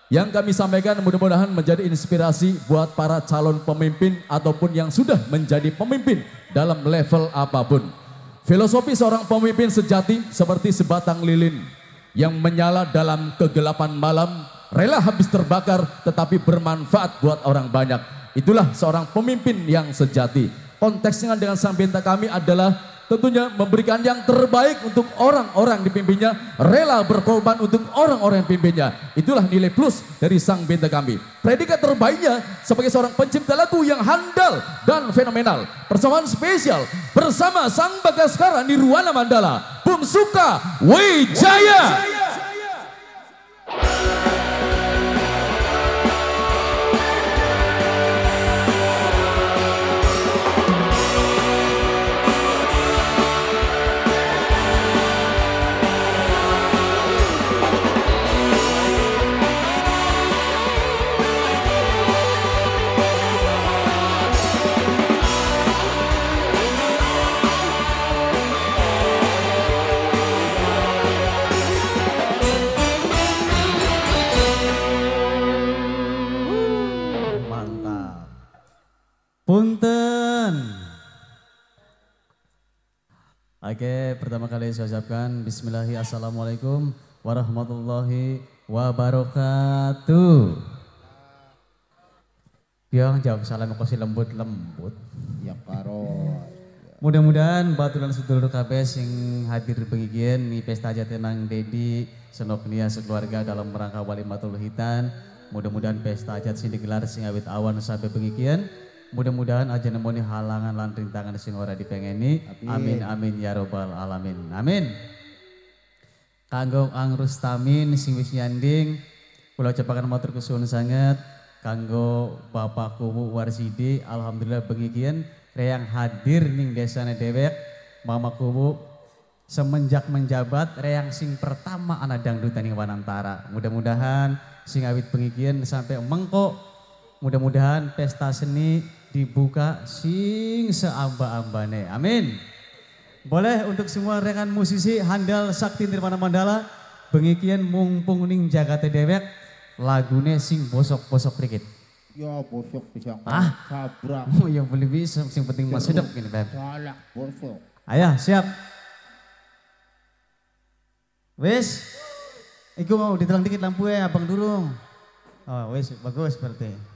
Yang kami sampaikan mudah-mudahan menjadi inspirasi buat para calon pemimpin ataupun yang sudah menjadi pemimpin dalam level apapun. Filosofi seorang pemimpin sejati seperti sebatang lilin yang menyala dalam kegelapan malam, rela habis terbakar tetapi bermanfaat buat orang banyak. Itulah seorang pemimpin yang sejati. Konteksnya dengan sang bintang kami adalah tentunya memberikan yang terbaik untuk orang-orang dipimpinnya, rela berkorban untuk orang-orang yang pimpinnya. Itulah nilai plus dari sang bintang kami. Predikat terbaiknya sebagai seorang pencipta lagu yang handal dan fenomenal. Persamaan spesial bersama sang Bagaskara Nirwana Mandala, Bung Suka Wijaya. Punten. Oke, pertama kali saya ucapkan bismillahirrahmanirrahim. Assalamualaikum warahmatullahi wabarakatuh. Yang jawab salam aku si lembut-lembut. Ya karo. Mudah-mudahan baturan sedulur kabeh sing hadir pengikian di pesta jatenang Dedi senok nia sekeluarga dalam rangka Walimatul Hitan. Mudah-mudahan pesta hajat sing digelar sing awit awan sampai pengikian. Mudah-mudahan aja nemoni halangan lan rintangan sing ora dipengeni. Amin amin ya robbal alamin. Amin. Kanggo Ang Rustamin sing wis nyanding kula ucapaken matur kesuwun sanget kanggo Bapak Kubu Warsidi alhamdulillah pengikian reyang hadir ning desane dewek Mama Kubu semenjak menjabat reyang sing pertama anak dangdutan ning Wanantara. Mudah-mudahan sing awit pengikian sampai mengko mudah-mudahan pesta seni dibuka sing seamba-ambane. Amin. Boleh untuk semua rekan musisi handal sakti Nirwana Mandala bengikian mumpung ning jagate dewek lagune sing bosok-bosok dikit. Ya bosok bisa sabrak. Oh yang boleh bisa sing penting mas sedep gini Beb. Salah bosok. Ayo siap. Wes. Iku mau diterang dikit lampu ya abang durung. Oh wes bagus berarti.